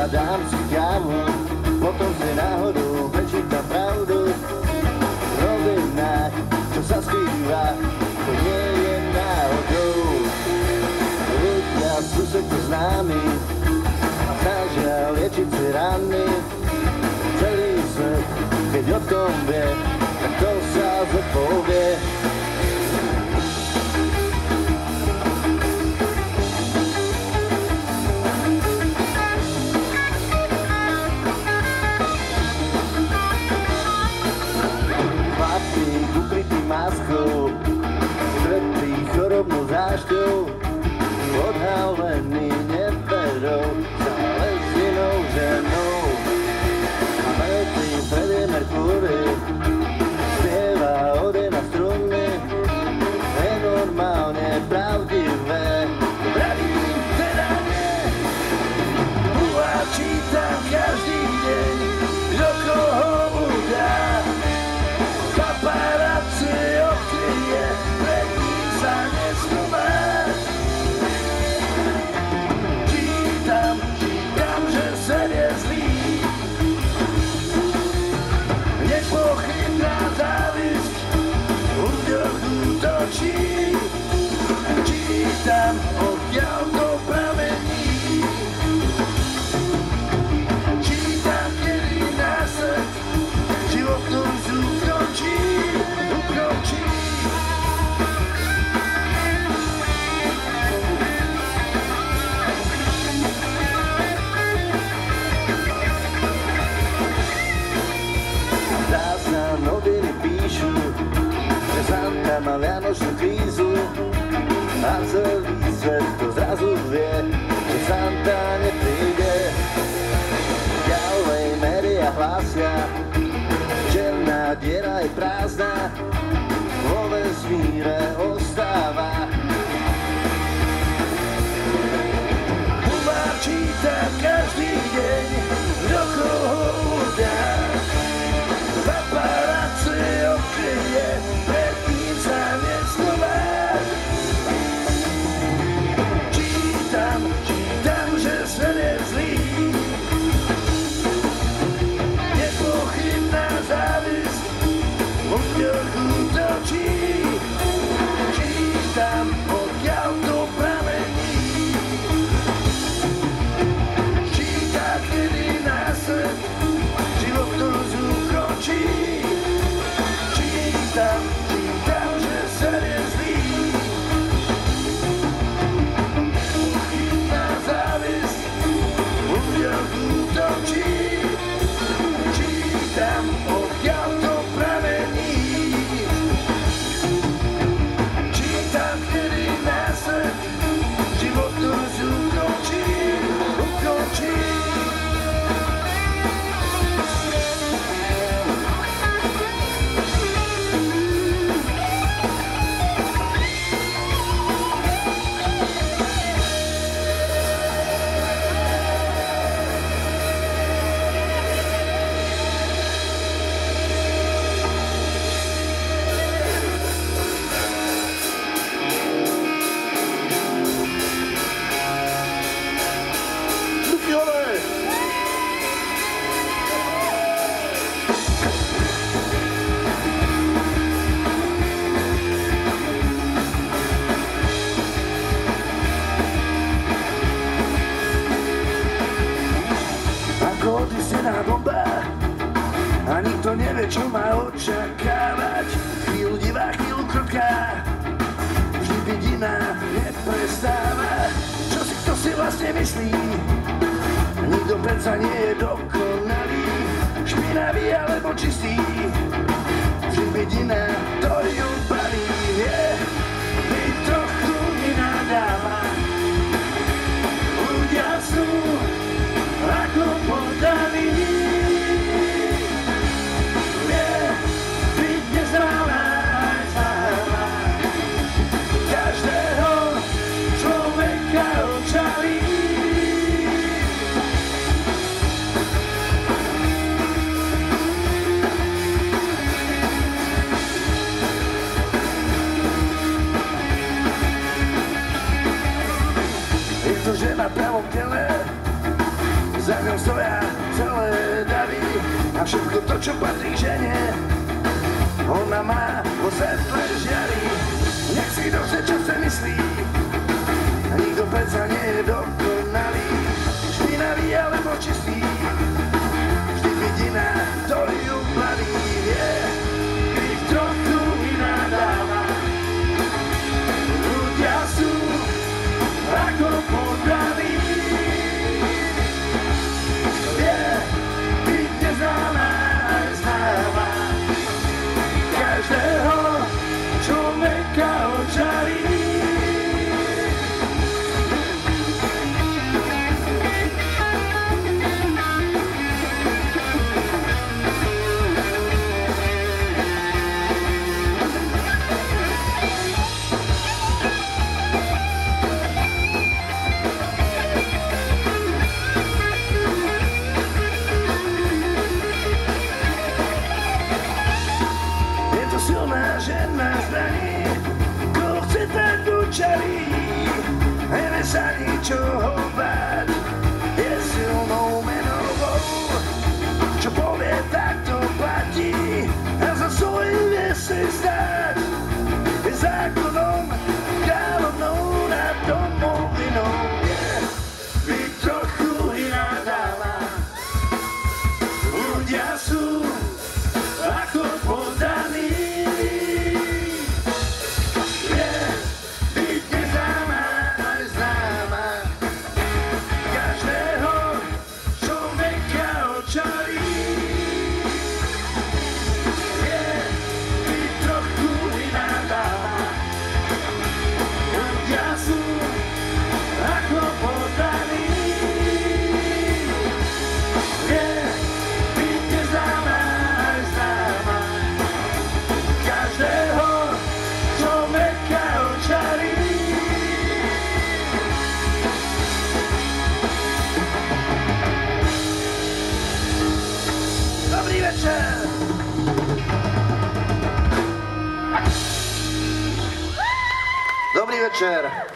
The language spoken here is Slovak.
a dám si kávu, potom si náhodou prečítam pravdu. V novinách, čo sa skrýva, to nie je náhodou. Ľudia sú sekto známi a snažia liečiť si rany. Celý svet, keď o tom vie, tak to sa zodpovie. Chlapík ukrytý maskou, stretý chorobnou zášťou, odhalený neverou, stále s inou ženou. A mŕtvý Freddie Mercury spieva ode na struny, nenormálne pravdivé, pravím teda nie. Búha čítam každý deň, kto koho udá. Paparazzi odkryje, pred ním sa neschováš. Čítam, že svet je zlý. Nepochybná závisť v ľuďoch útočí. Čítam, odkiaľ to pramení. Čítam, kedy nás svet životnú ukročí. Zdá sa, noviny píšu, že Santa má vianočnú krízu a celý svet to zrazu vie, že Santa nepríde. Ďalej médiá hlásia, černá diera je prázdna, vo vesmíre ostáva. Bubár číta každý deň, kto koho udá. Paparazzi odkryje, pred ním sa neschováš. Čítam, že svet je zlý. Nepochybná závisť v ľuďoch útočí. Čítam, odkiaľ to pramení. Čítam, kedy nás svet životnú ukročí. Čítam, že svet je zlý. Nepochybná závisť v ľuďoch útočí. Čítam, odkiaľ to pramení. Čítam, kedy nás svet životnú ukročí. Na bombách a nikto nevie, čo má očakávať. Chvíľu divá, chvíľu krotká, vždy vidina neprestáva. Čo si kto si vlastne myslí? Nikto predsa nie je dokonalý, špinavý alebo čistý. Vždy vidina to ju baví, byť trochu iná dáma. Ľudia sú ako podaní. Byť neznáma aj známa. Každého človeka očalí. čo patrí žene. Ona má vo svetle žiari, nech si dobře, čo se myslí. A nikto predsa nie je dokonalý, špinavý alebo čistý. Vždy vidina, to ju plaví, je, ich trochu vynadáva. Ľudia sú ako podaní. Je, byť neznáma aj známa. Každého človeka očarí. Silná žena zbraní, kto chce tak učarí, nevie sa ničoho báť, je silnou menovou, čo povie, tak to platí, a za svoje vie si stáť, je zákonom, kráľovnou nad domovinou, je byť trochu iná dáma. Ľudia sú ako podaní. Dobrý večer! Dobrý večer!